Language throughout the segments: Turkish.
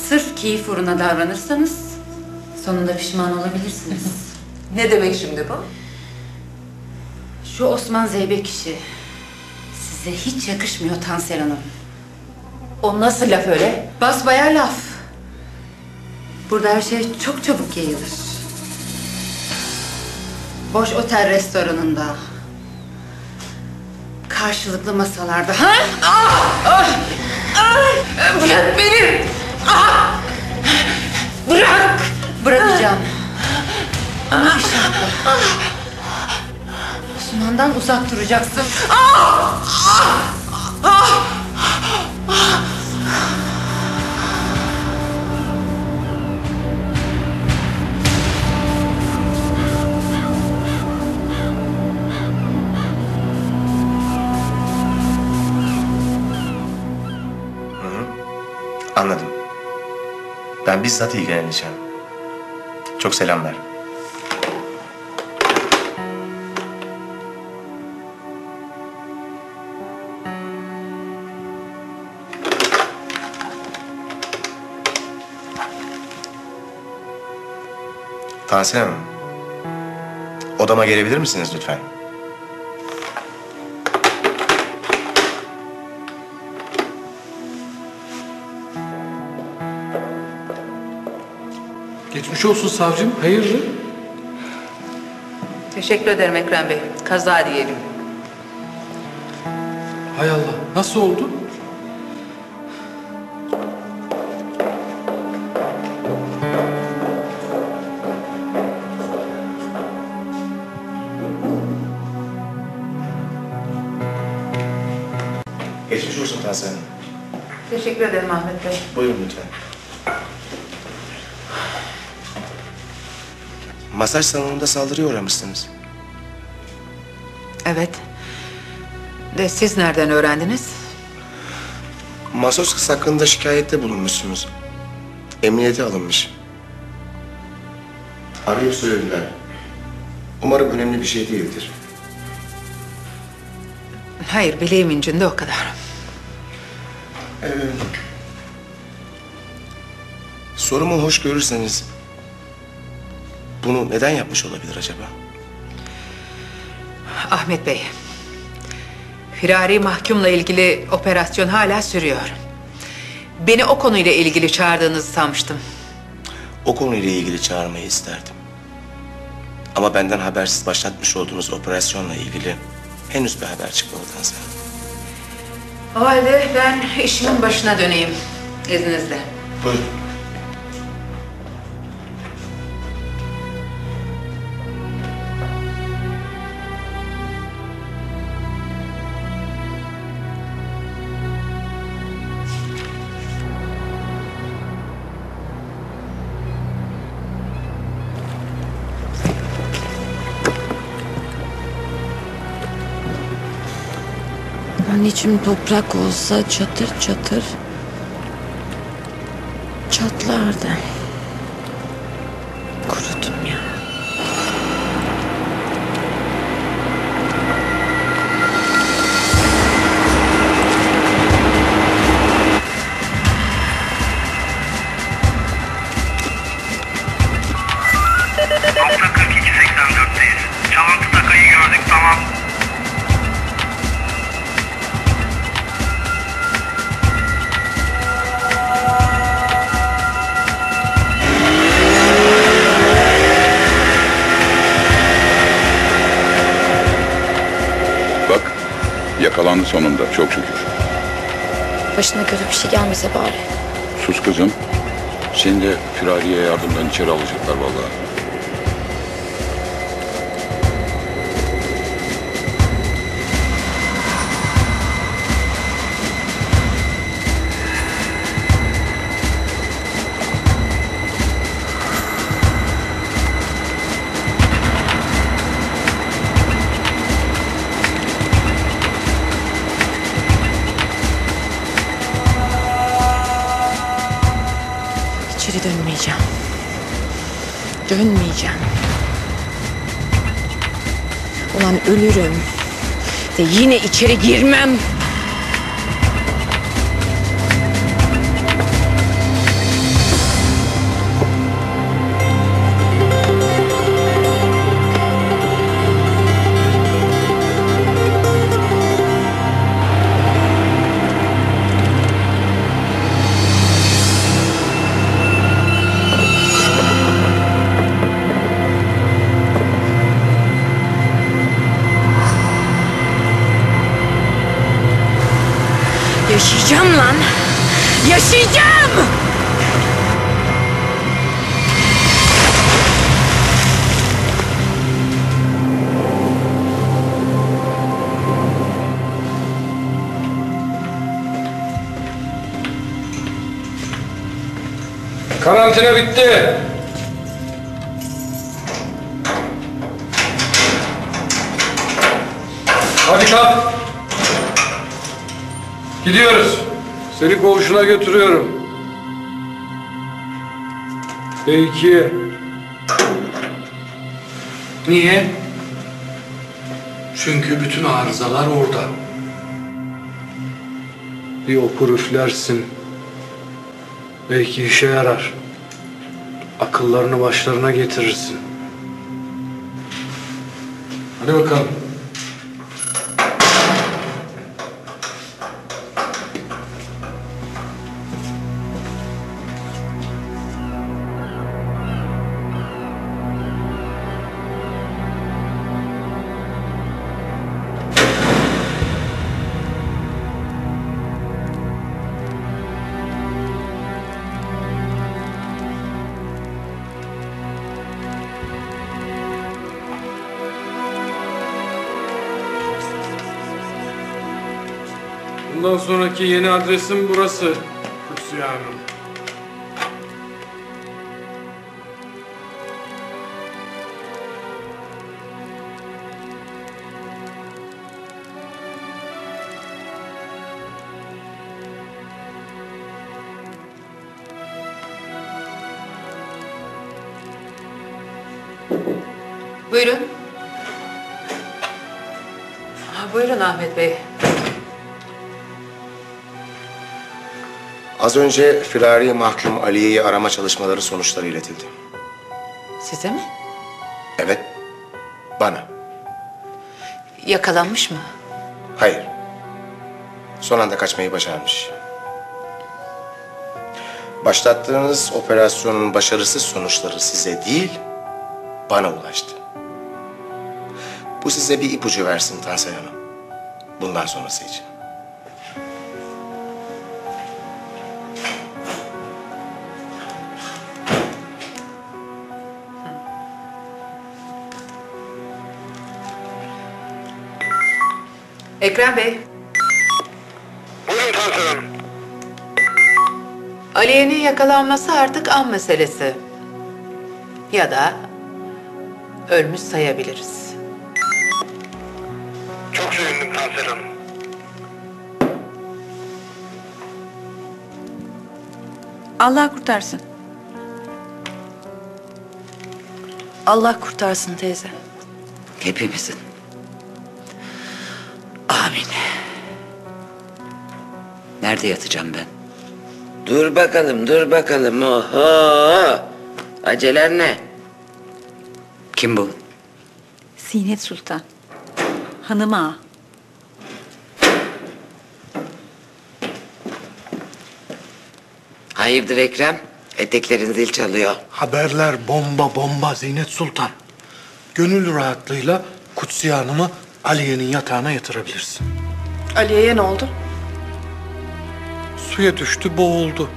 Sırf keyif uğruna davranırsanız sonunda pişman olabilirsiniz. Ne demek şimdi bu? Şu Osman Zeybek işi size hiç yakışmıyor Tansel Hanım. O nasıl laf öyle? Basbayağı laf. Burada her şey çok çabuk yayılır. Boş otel restoranında, karşılıklı masalarda. Ha? Bırak beni! Bırak! Bırakacağım. Ama bir şartla. Osman'dan uzak duracaksın. Anladım. Ben bizzat ilgileneceğim. Çok selamlar. Tansel Hanım, odama gelebilir misiniz lütfen? Geçmiş olsun savcım. Hayırdır? Teşekkür ederim Ekrem Bey. Kaza diyelim. Hay Allah. Nasıl oldu? Geçmiş olsun Tansel Hanım. Teşekkür ederim Ahmet Bey. Buyurun lütfen. Masaj salonunda saldırıya uğramışsınız. Evet. De siz nereden öğrendiniz? Masaj kız hakkında şikayette bulunmuşsunuz. Emniyete alınmış. Arayıp söylediler. Umarım önemli bir şey değildir. Hayır, bileğim incindi o kadar. Sorumu hoş görürseniz bunu neden yapmış olabilir acaba? Ahmet Bey, firari mahkumla ilgili operasyon hala sürüyor. Beni o konuyla ilgili çağırdığınızı sanmıştım. O konuyla ilgili çağırmayı isterdim. Ama benden habersiz başlatmış olduğunuz operasyonla ilgili henüz bir haber çıkmadı Tansel Hanım. O halde ben işimin başına döneyim, izninizle. Buyurun. Hani içim toprak olsa çatır çatır çatlardı. Kurudum ya. Nokta 4284'teyiz. Çalıntı takayı gördük, tamam. Bak, yakalandı sonunda, çok şükür. Başına kötü bir şey gelmese bari. Sus kızım. Seni de firariye yardımdan içeri alacaklar vallahi. İçeri dönmeyeceğim. Dönmeyeceğim. Ulan ölürüm. De yine içeri girmem. yaşayacağım. Karantina bitti. Hadi kalk. Gidiyoruz. Seni koğuşuna götürüyorum. Peki. Niye? Çünkü bütün arızalar orada. Bir okur üflersin. Belki işe yarar. Akıllarını başlarına getirirsin. Hadi bakalım. Bundan sonraki yeni adresim burası. Kutsiye Hanım. Buyurun. Buyurun Ahmet Bey. Az önce firari mahkum Aliye'yi arama çalışmaları sonuçları iletildi. Size mi? Evet, bana. Yakalanmış mı? Hayır. Son anda kaçmayı başarmış. Başlattığınız operasyonun başarısız sonuçları size değil, bana ulaştı. Bu size bir ipucu versin Tansel Hanım. Bundan sonrası için. Ekrem Bey, Buyurun Tansel Hanım. Aliye'nin yakalanması artık an meselesi. Ya da ölmüş sayabiliriz. Çok sevindim Tansel Hanım. Allah kurtarsın. Allah kurtarsın teyze. Hepimizin. Amin. Nerede yatacağım ben? Dur bakalım, dur bakalım. Oho! Acelen ne? Kim bu? Zinet Sultan. Hanım ağa. Hayırdır Ekrem? Eteklerin zil çalıyor. Haberler bomba bomba Zinet Sultan. Gönül rahatlığıyla Kutsiye Hanım'ı Aliye'nin yatağına yatırabilirsin. Aliye'ye ne oldu? Suya düştü, boğuldu.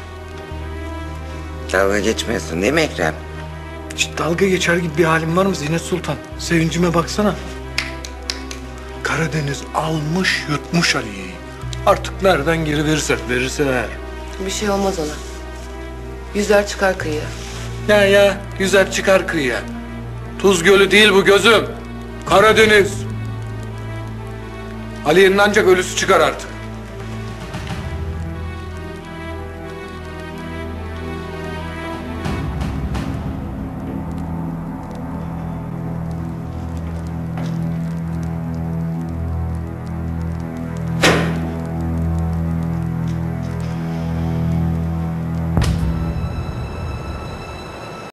Dalga geçmiyorsun değil mi Ekrem? Hiç dalga geçer gibi bir halim var mı Zinet Sultan? Sevincime baksana. Karadeniz almış yutmuş Aliye'yi. Artık nereden geri verirse eğer. Bir şey olmaz ona. Yüzer çıkar kıyıya. Ya yüzer çıkar kıyıya. Tuz Gölü değil bu gözüm. Karadeniz. Aliye'nin ancak ölüsü çıkar artık.